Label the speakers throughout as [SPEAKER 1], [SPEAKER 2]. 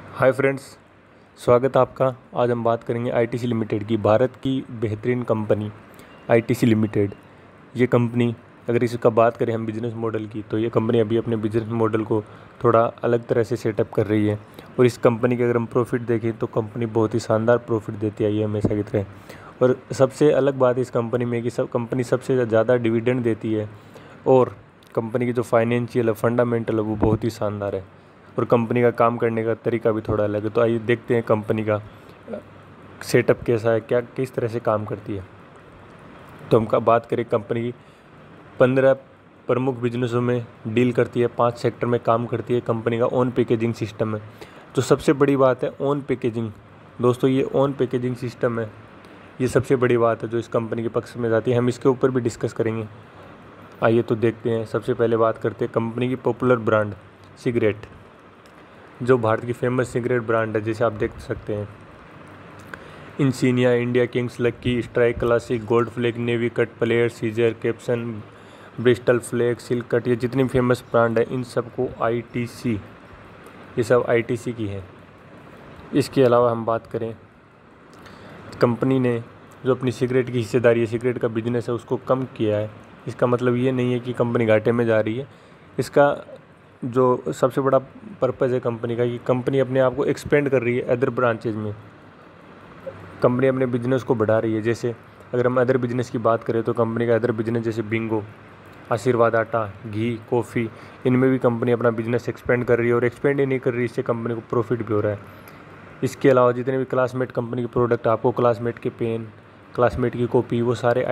[SPEAKER 1] Hi friends, स्वागत है आपका। आज हम बात करेंगे आईटीसी लिमिटेड की, भारत की बेहतरीन कंपनी आईटीसी लिमिटेड। ये कंपनी, अगर इसका बात करें हम बिज़नेस मॉडल की, तो ये कंपनी अभी अपने बिज़नेस मॉडल को थोड़ा अलग तरह से सेटअप कर रही है। और इस कंपनी के अगर हम प्रॉफिट देखें तो कंपनी बहुत ही शानदार प्रॉफिट देती आई है हमेशा की तरह। और सबसे अलग बात इस कंपनी में कि कंपनी सबसे ज़्यादा डिविडेंड देती है। और कंपनी की जो फाइनेंशियल है, फंडामेंटल है, वो बहुत ही शानदार है। और कंपनी का काम करने का तरीका भी थोड़ा अलग है। तो आइए देखते हैं कंपनी का सेटअप कैसा है, क्या किस तरह से काम करती है। तो हम बात करें कंपनी की, 15 प्रमुख बिजनेसों में डील करती है, 5 सेक्टर में काम करती है। कंपनी का ओन पैकेजिंग सिस्टम है। जो सबसे बड़ी बात है ओन पैकेजिंग, दोस्तों ये ओन पैकेजिंग सिस्टम है, ये सबसे बड़ी बात है जो इस कंपनी के पक्ष में जाती है। हम इसके ऊपर भी डिस्कस करेंगे। आइए तो देखते हैं। सबसे पहले बात करते हैं कंपनी की पॉपुलर ब्रांड सिगरेट, जो भारत की फेमस सिगरेट ब्रांड है, जैसे आप देख सकते हैं Insignia, India Kings, Lucky Strike, Classic, Gold Flake, Navy Cut, Player, Scissors, Capstan, Bristol Flake, Silk Cut, ये जितनी फेमस ब्रांड है इन सबको आईटीसी, ये सब आईटीसी की है। इसके अलावा हम बात करें, कंपनी ने जो अपनी सिगरेट की हिस्सेदारी है, सिगरेट का बिजनेस है, उसको कम किया है। इसका मतलब ये नहीं है कि कंपनी घाटे में जा रही है। इसका जो सबसे बड़ा पर्पज़ है कंपनी का, कि कंपनी अपने आप को एक्सपेंड कर रही है अदर ब्रांचेज में। कंपनी अपने बिजनेस को बढ़ा रही है। जैसे अगर हम अदर बिजनेस की बात करें तो कंपनी का अदर बिजनेस जैसे बिंगो, आशीर्वाद आटा, घी, कॉफ़ी, इनमें भी कंपनी अपना बिजनेस एक्सपेंड कर रही है। और एक्सपेंड ही नहीं कर रही, इससे कंपनी को प्रॉफिट भी हो रहा है। इसके अलावा जितने भी क्लासमेट कंपनी के प्रोडक्ट, आपको क्लासमेट के पेन, क्लासमेट की कॉपी, वो सारे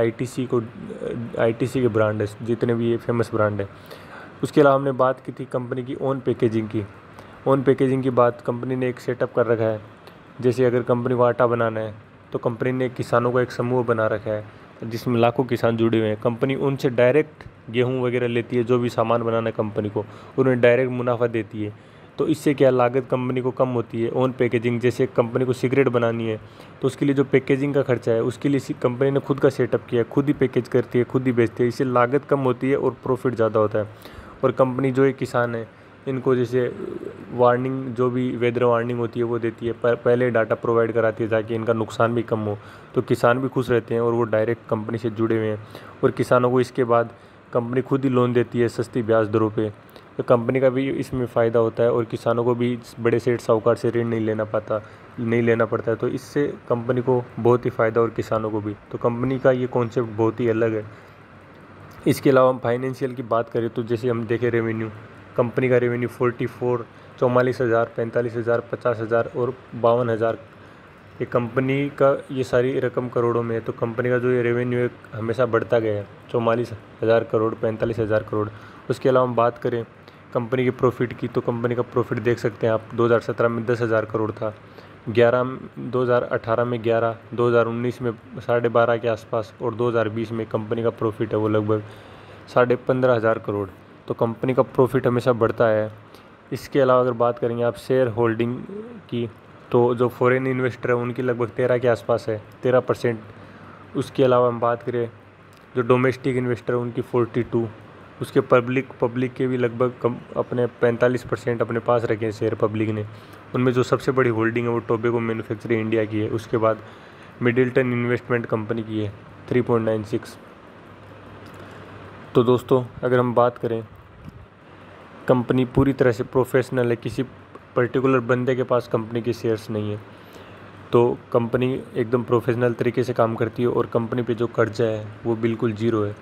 [SPEAKER 1] आईटीसी के ब्रांड है, जितने भी ये फेमस ब्रांड है। उसके अलावा हमने बात की थी कंपनी की ओन पैकेजिंग की। ओन पैकेजिंग की बात, कंपनी ने एक सेटअप कर रखा है। जैसे अगर कंपनी को आटा बनाना है तो कंपनी ने किसानों का एक समूह बना रखा है जिसमें लाखों किसान जुड़े हुए हैं। कंपनी उनसे डायरेक्ट गेहूं वगैरह लेती है, जो भी सामान बनाना है कंपनी को, उन्हें डायरेक्ट मुनाफा देती है। तो इससे क्या लागत कंपनी को कम होती है। ओन पैकेजिंग, जैसे कंपनी को सिगरेट बनानी है तो उसके लिए जो पैकेजिंग का खर्चा है, उसके लिए कंपनी ने खुद का सेटअप किया है, खुद ही पैकेज करती है, खुद ही बेचती है। इससे लागत कम होती है और प्रॉफिट ज़्यादा होता है। और कंपनी जो ये किसान है, इनको जैसे वार्निंग, जो भी वेदर वार्निंग होती है वो देती है, पर पहले डाटा प्रोवाइड कराती है ताकि इनका नुकसान भी कम हो। तो किसान भी खुश रहते हैं और वो डायरेक्ट कंपनी से जुड़े हुए हैं। और किसानों को इसके बाद कंपनी खुद ही लोन देती है सस्ती ब्याज दरों पे। तो कंपनी का भी इसमें फ़ायदा होता है और किसानों को भी बड़े सेठ साहूकार से ऋण नहीं लेना पड़ता है। तो इससे कंपनी को बहुत ही फ़ायदा और किसानों को भी। तो कंपनी का ये कॉन्सेप्ट बहुत ही अलग है। इसके अलावा हम फाइनेंशियल की बात करें तो जैसे हम देखें रेवेन्यू, कंपनी का रेवेन्यू 44,44,000, 45,000, 50,000 और 52,000। ये कंपनी का ये सारी रकम करोड़ों में है। तो कंपनी का जो ये रेवेन्यू है हमेशा बढ़ता गया है, 44,000 करोड़, 45,000 करोड़। उसके अलावा हम बात करें कंपनी के प्रॉफिट की, तो कंपनी का प्रॉफिट देख सकते हैं आप, 2017 में 10,000 करोड़ था, 2018 में 11, 2019 में 12.5 के आसपास, और 2020 में कंपनी का प्रॉफिट है वो लगभग 15,500 करोड़। तो कंपनी का प्रॉफिट हमेशा बढ़ता है। इसके अलावा अगर बात करेंगे आप शेयर होल्डिंग की, तो जो फॉरेन इन्वेस्टर है उनकी लगभग 13 के आसपास है, 13%। उसके अलावा हम बात करें जो डोमेस्टिक इन्वेस्टर है उनकी 42। उसके पब्लिक के भी लगभग कम अपने 45% अपने पास रखे हैं शेयर पब्लिक ने। उनमें जो सबसे बड़ी होल्डिंग है वो टोबैको मैन्युफैक्चरिंग इंडिया की है। उसके बाद मिडिल्टन इन्वेस्टमेंट कंपनी की है 3.96। तो दोस्तों अगर हम बात करें, कंपनी पूरी तरह से प्रोफेशनल है, किसी पर्टिकुलर बंदे के पास कंपनी के शेयर्स नहीं है। तो कंपनी एकदम प्रोफेशनल तरीके से काम करती है। और कंपनी पे जो कर्जा है वो बिल्कुल ज़ीरो है,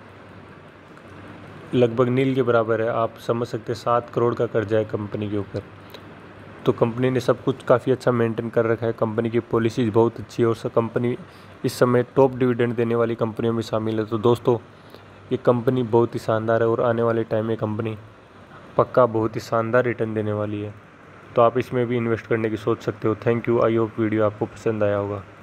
[SPEAKER 1] लगभग नील के बराबर है। आप समझ सकते हैं 7 करोड़ का कर्जा है कंपनी के ऊपर। तो कंपनी ने सब कुछ काफ़ी अच्छा मेंटेन कर रखा है। कंपनी की पॉलिसीज़ बहुत अच्छी है और कंपनी इस समय टॉप डिविडेंड देने वाली कंपनियों में शामिल है। तो दोस्तों ये कंपनी बहुत ही शानदार है और आने वाले टाइम में कंपनी पक्का बहुत ही शानदार रिटर्न देने वाली है। तो आप इसमें भी इन्वेस्ट करने की सोच सकते हो। Thank you. I hope video आपको पसंद आया होगा।